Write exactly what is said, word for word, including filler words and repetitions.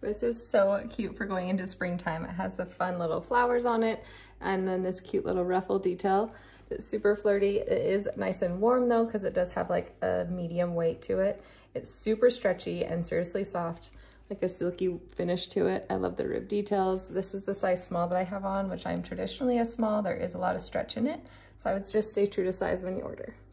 This is so cute for going into springtime. It has the fun little flowers on it and then this cute little ruffle detail. It's super flirty. It is nice and warm though, because it does have like a medium weight to it. It's super stretchy and seriously soft, like a silky finish to it. I love the rib details. This is the size small that I have on, which I'm traditionally a small. There is a lot of stretch in it, so I would just stay true to size when you order.